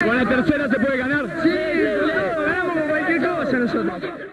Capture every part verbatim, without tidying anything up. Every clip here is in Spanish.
Con la tercera se puede ganar. Sí, no, ganamos con cualquier cosa nosotros.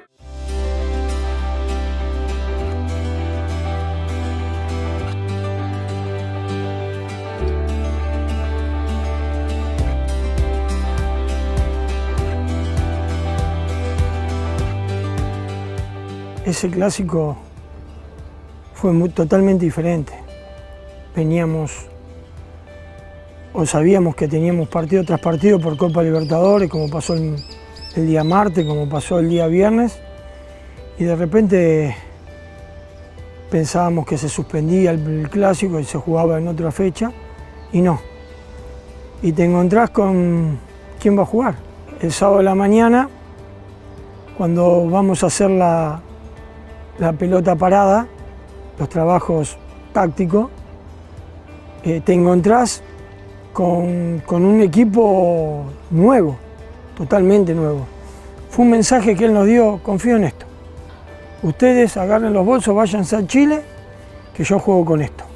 Ese clásico fue muy, totalmente diferente. Veníamos, o sabíamos que teníamos partido tras partido por Copa Libertadores, como pasó el, el día martes, como pasó el día viernes, y de repente pensábamos que se suspendía el, el clásico y se jugaba en otra fecha, y no. Y te encontrás con quién va a jugar. El sábado de la mañana, cuando vamos a hacer la, la pelota parada, los trabajos tácticos, eh, te encontrás con, con un equipo nuevo, totalmente nuevo. Fue un mensaje que él nos dio: confío en esto. Ustedes agarren los bolsos, váyanse a Chile, que yo juego con esto.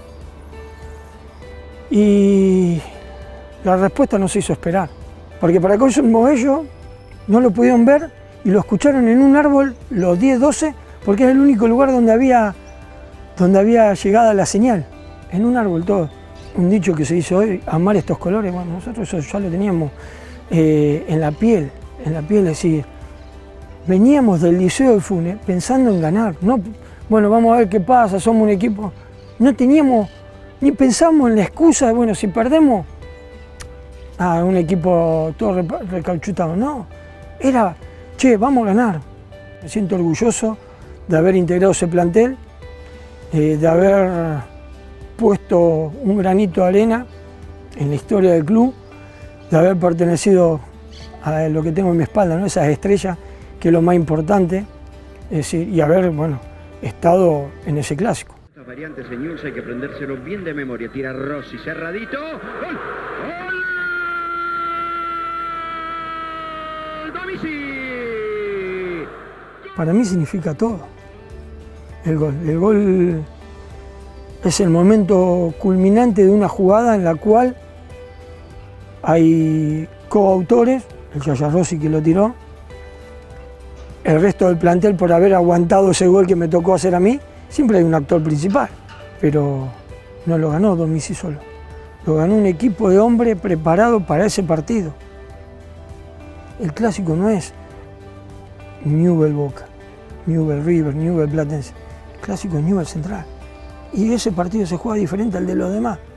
Y la respuesta no se hizo esperar, porque para cómo ellos no lo pudieron ver y lo escucharon en un árbol los diez, doce, porque es el único lugar donde había, donde había llegada la señal, en un árbol todo. Un dicho que se dice hoy: amar estos colores. Bueno, nosotros eso ya lo teníamos eh, en la piel, en la piel, es decir, veníamos del Liceo de Funes pensando en ganar, no, bueno, vamos a ver qué pasa, somos un equipo. No teníamos, ni pensamos en la excusa de, bueno, si perdemos, ah, un equipo todo recauchutado, no, era, che, vamos a ganar. Me siento orgulloso de haber integrado ese plantel, eh, de haber puesto un granito de arena en la historia del club, de haber pertenecido a lo que tengo en mi espalda, ¿no? Esas estrellas, que es lo más importante, es decir, y haber, bueno, estado en ese clásico. Estas variantes en Newell's hay que aprendérselo bien de memoria. Tira Rossi, cerradito. ¡Gol! ¡Gol! ¡Domisi! Para mí significa todo, el gol. El gol es el momento culminante de una jugada en la cual hay coautores, el Yaya Rossi que lo tiró, el resto del plantel por haber aguantado ese gol que me tocó hacer a mí. Siempre hay un actor principal, pero no lo ganó Domisi solo, lo ganó un equipo de hombres preparado para ese partido. El clásico no es Newell's Boca, Newell's River, Newell's Platense, el clásico es Newell's Central. Y ese partido se juega diferente al de los demás.